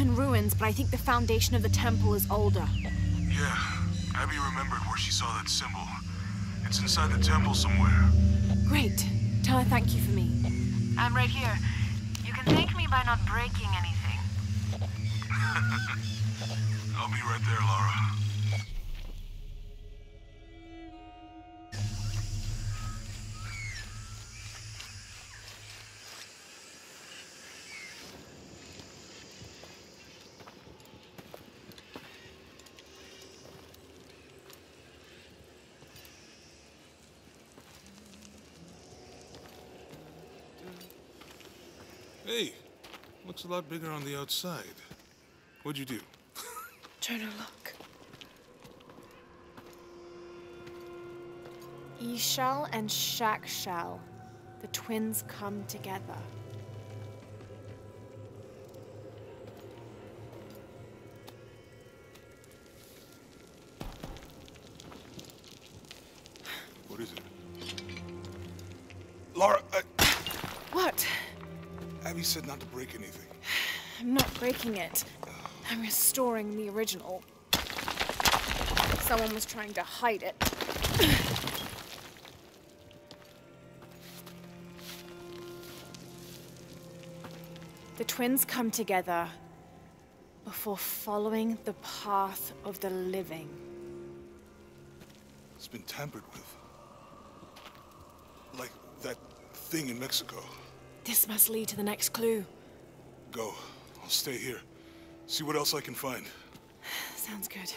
in ruins, but I think the foundation of the temple is older. Yeah, Abby remembered where she saw that symbol. It's inside the temple somewhere. Great. Tell her thank you for me. I'm right here. You can thank me by not breaking anything. I'll be right there, Lara. Hey, looks a lot bigger on the outside. What'd you do? Jonah, look. Ishal and Shakshal, the twins come together. What is it? Lara, What? Abby said not to break anything. I'm not breaking it. I'm restoring the original. Someone was trying to hide it. The twins come together before following the path of the living. It's been tampered with. Like that thing in Mexico. This must lead to the next clue. Go. I'll stay here. See what else I can find. Sounds good.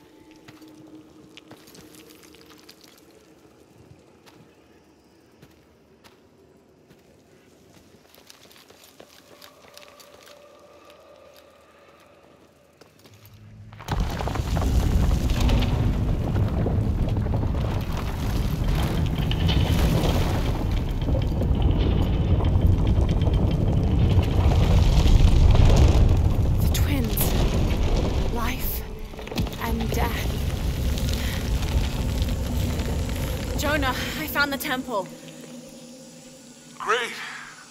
Jonah, I found the temple. Great.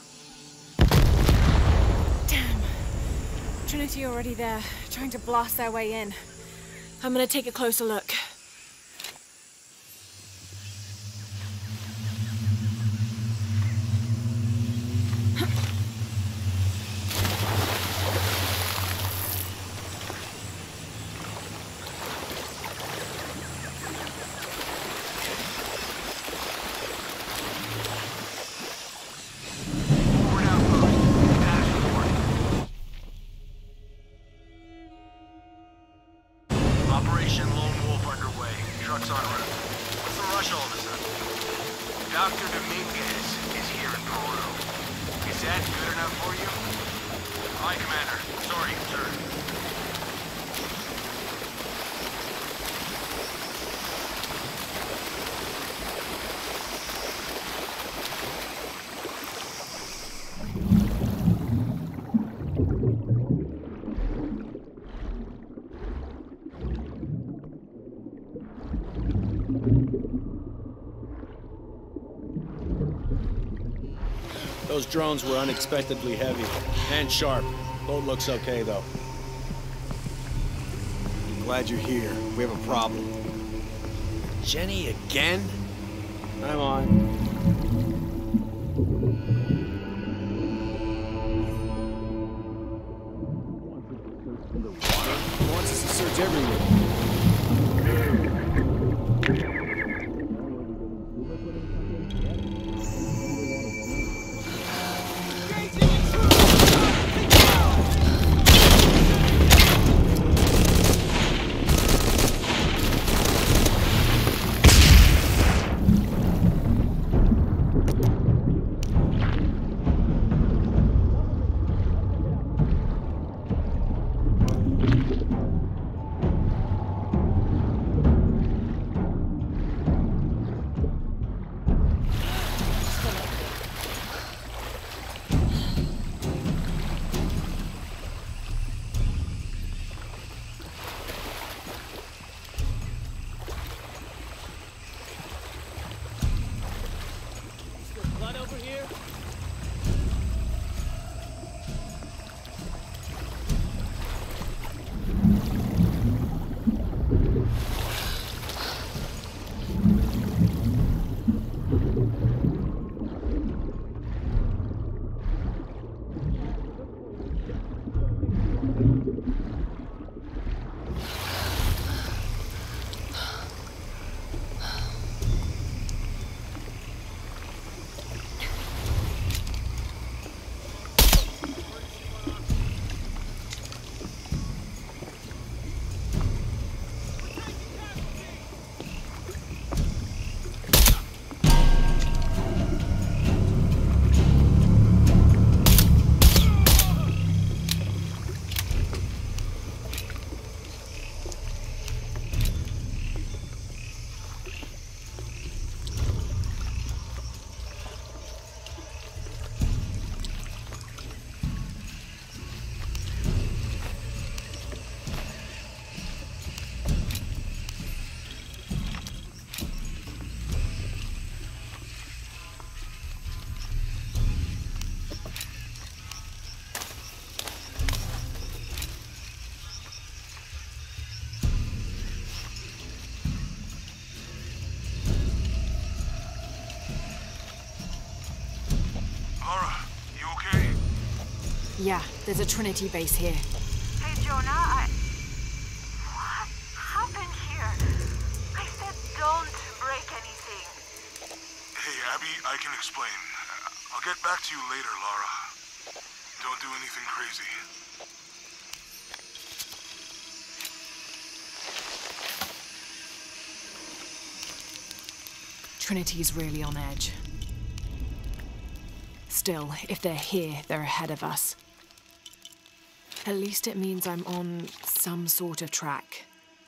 Damn. Trinity already there, trying to blast their way in. I'm gonna take a closer look. Those drones were unexpectedly heavy and sharp. Boat looks okay, though. Glad you're here. We have a problem. Jenny again? I'm on. He wants us to search everywhere. Yeah, there's a Trinity base here. Hey, Jonah, What happened here? I said don't break anything. Hey, Abby, I can explain. I'll get back to you later, Lara. Don't do anything crazy. Trinity's really on edge. Still, if they're here, they're ahead of us. At least it means I'm on some sort of track.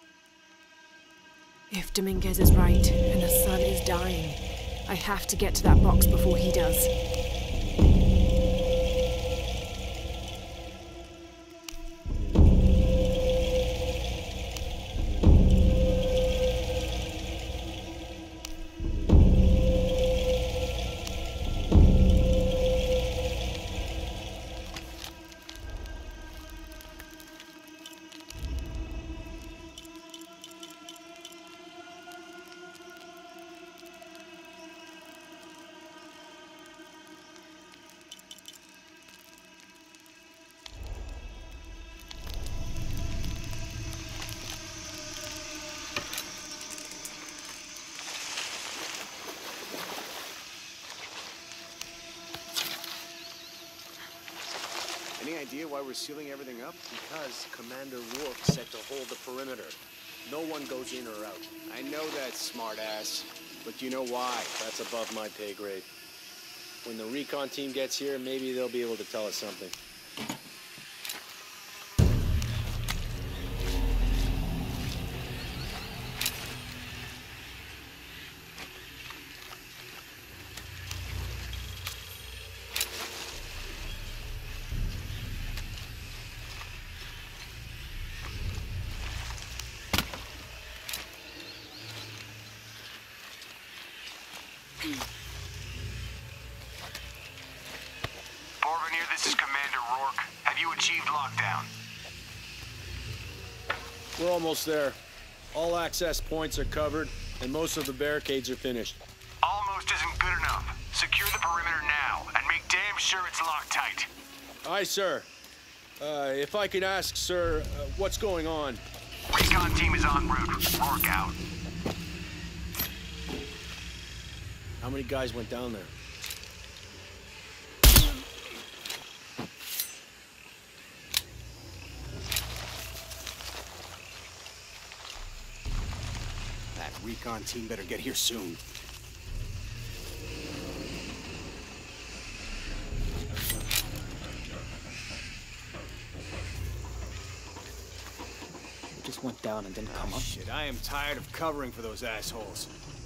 If Dominguez is right, and the sun is dying, I have to get to that box before he does. Any idea why we're sealing everything up? Because Commander Rourke said to hold the perimeter. No one goes in or out. I know that, smartass. But do you know why? That's above my pay grade. When the recon team gets here, maybe they'll be able to tell us something. Borvenir, this is Commander Rourke. Have you achieved lockdown? We're almost there. All access points are covered, and most of the barricades are finished. Almost isn't good enough. Secure the perimeter now, and make damn sure it's locked tight. Aye, sir. If I could ask, sir, what's going on? Recon team is en route. Rourke out. How many guys went down there? That recon team better get here soon. Just went down and didn't come up. Shit, I am tired of covering for those assholes.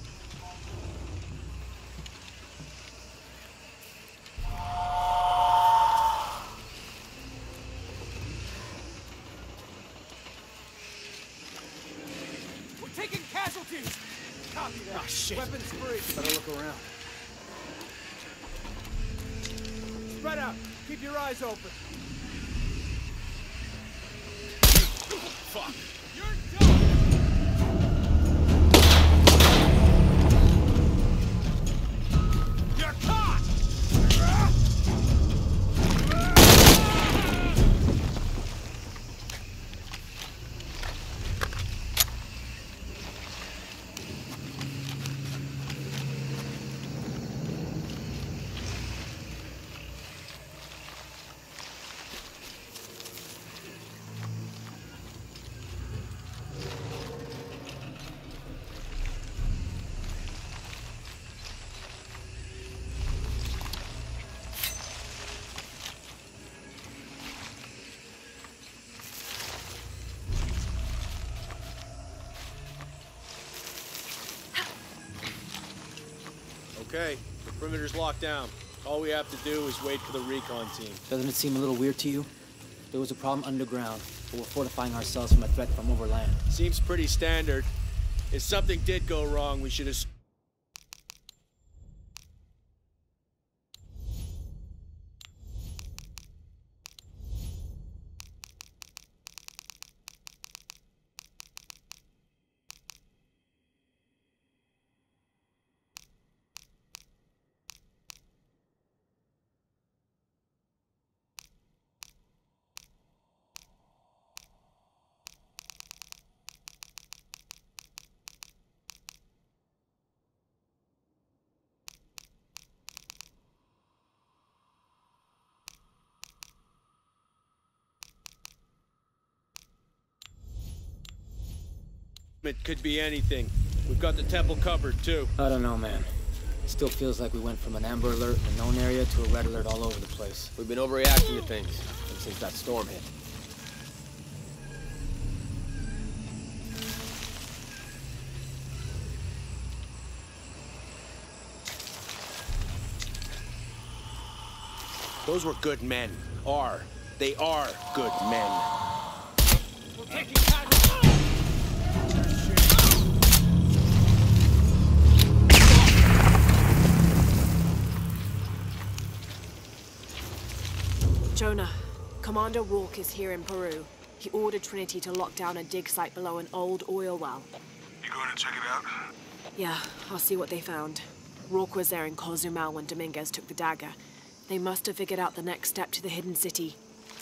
We're taking casualties! Copy that. Oh, shit. Weapons free. Better look around. Spread out. Keep your eyes open. Fuck. You're done! You're caught! Okay, the perimeter's locked down. All we have to do is wait for the recon team. Doesn't it seem a little weird to you? There was a problem underground, but we're fortifying ourselves from a threat from overland. Seems pretty standard. If something did go wrong, we should have... It could be anything. We've got the temple covered, too. I don't know, man. It still feels like we went from an amber alert in a known area to a red alert all over the place. We've been overreacting to things since that storm hit. Those were good men. They are good men. We're taking casualties. Jonah, Commander Rourke is here in Peru. He ordered Trinity to lock down a dig site below an old oil well. You going to check it out? Yeah, I'll see what they found. Rourke was there in Cozumel when Dominguez took the dagger. They must have figured out the next step to the hidden city.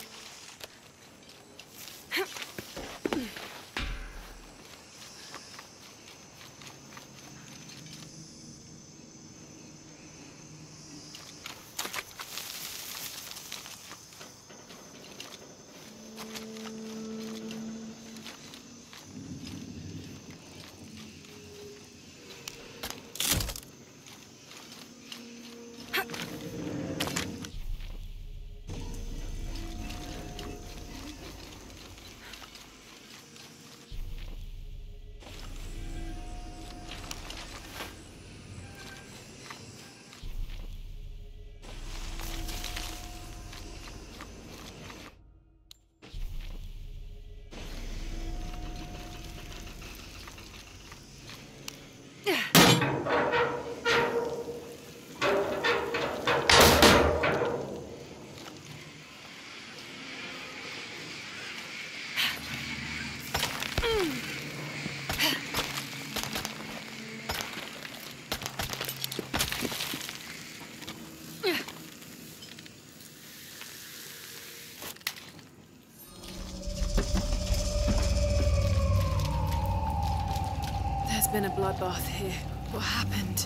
There's been a bloodbath here. What happened?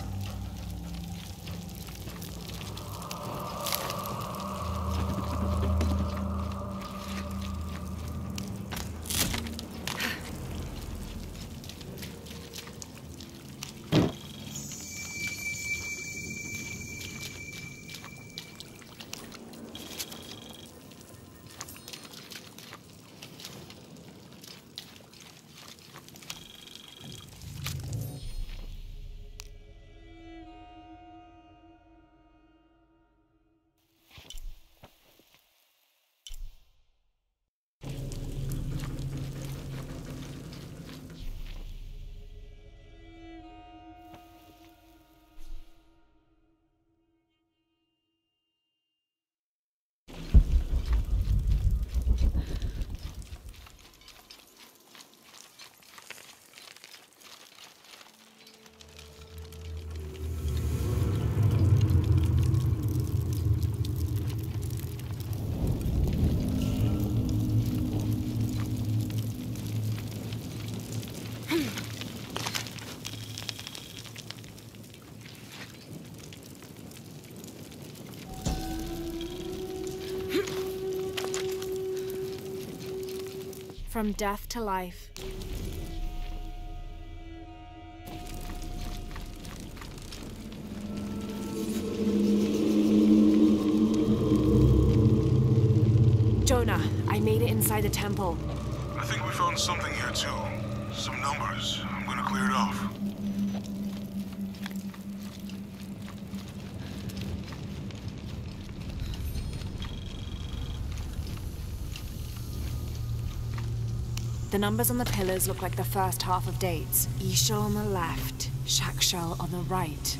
From death to life. Jonah, I made it inside the temple. I think we found something here too. Some numbers. I'm gonna clear it off. The numbers on the pillars look like the first half of dates. Isha on the left, Shakshal on the right.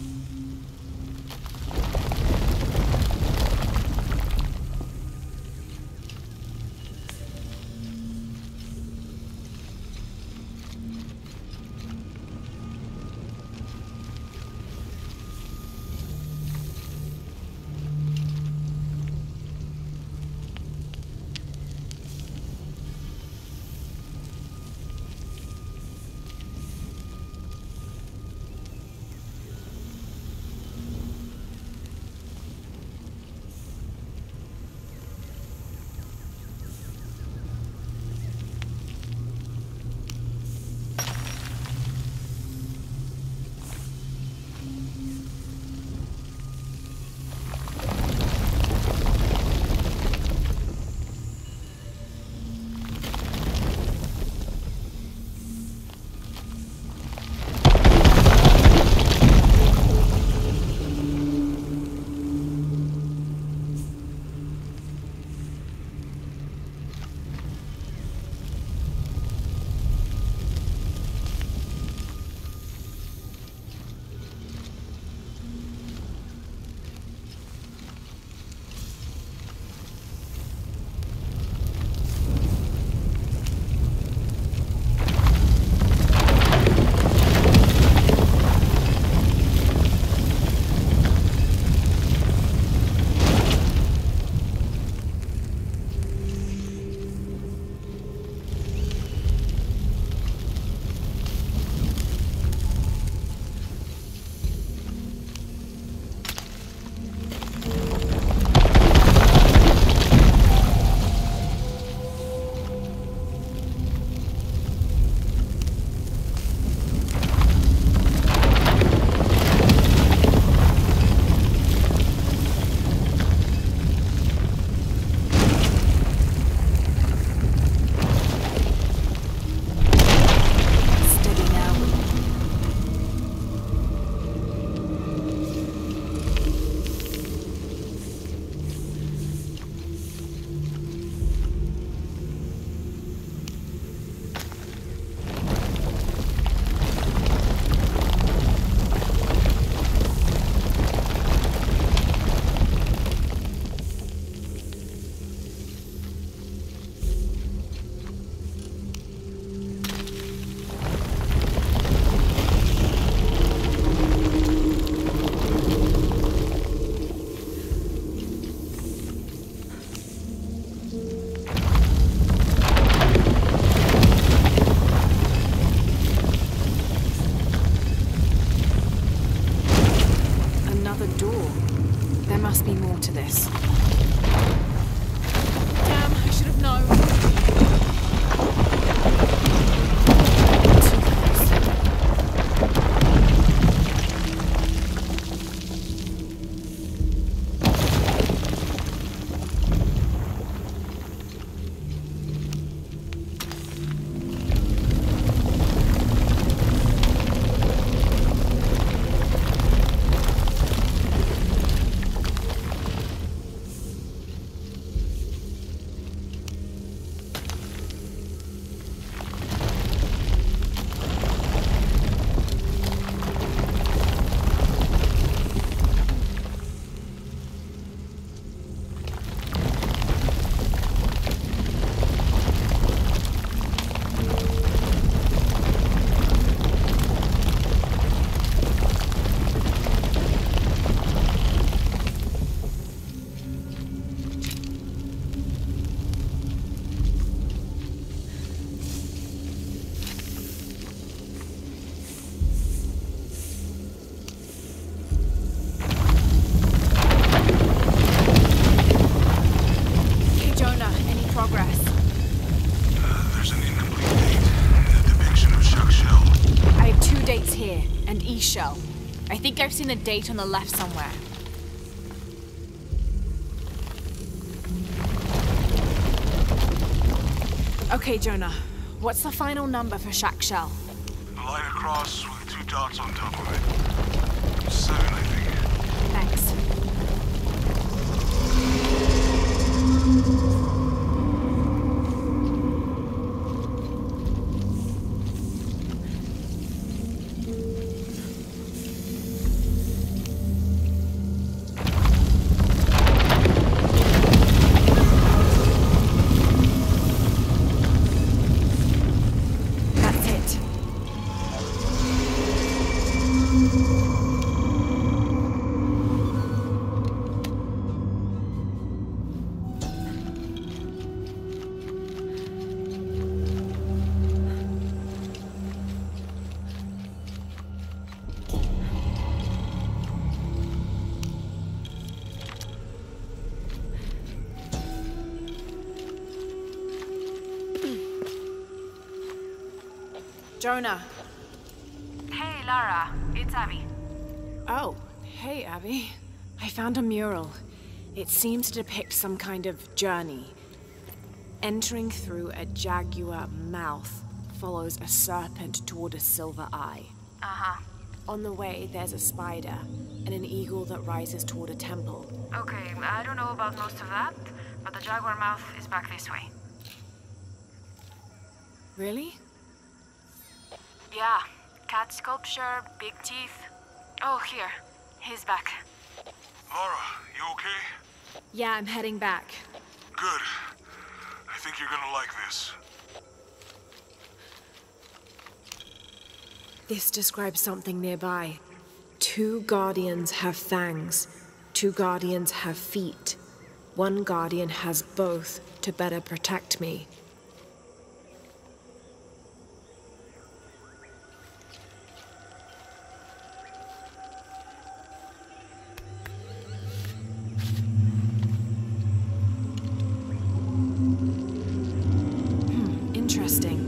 key shell. I think I've seen the date on the left somewhere. Okay, Jonah. What's the final number for Shack Shell? A line across with 2 dots on top of it. 7, I think. Thanks. Jonah. Hey, Lara. It's Abby. Oh, hey, Abby. I found a mural. It seems to depict some kind of journey. Entering through a jaguar mouth follows a serpent toward a silver eye. Uh-huh. On the way, there's a spider and an eagle that rises toward a temple. Okay, I don't know about most of that, but the jaguar mouth is back this way. Really? Yeah. Cat sculpture, big teeth. Oh, here. He's back. Lara, you okay? Yeah, I'm heading back. Good. I think you're gonna like this. This describes something nearby. 2 guardians have fangs. 2 guardians have feet. 1 guardian has both to better protect me. Interesting.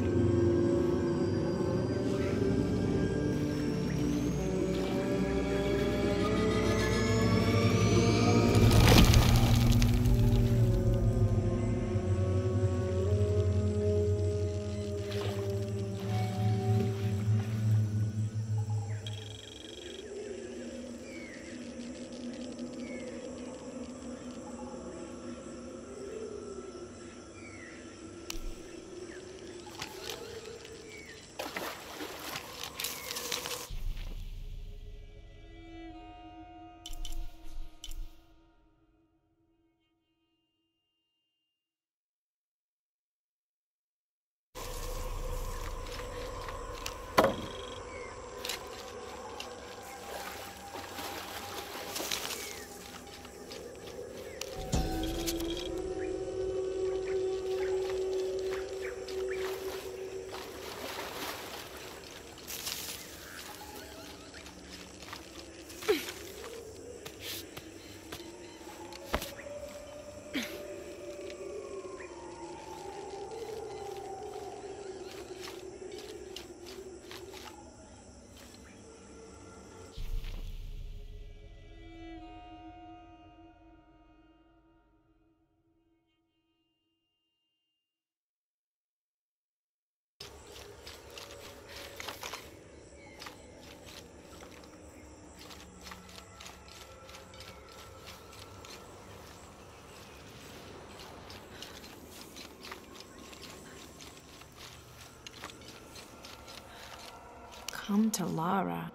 Come to Lara.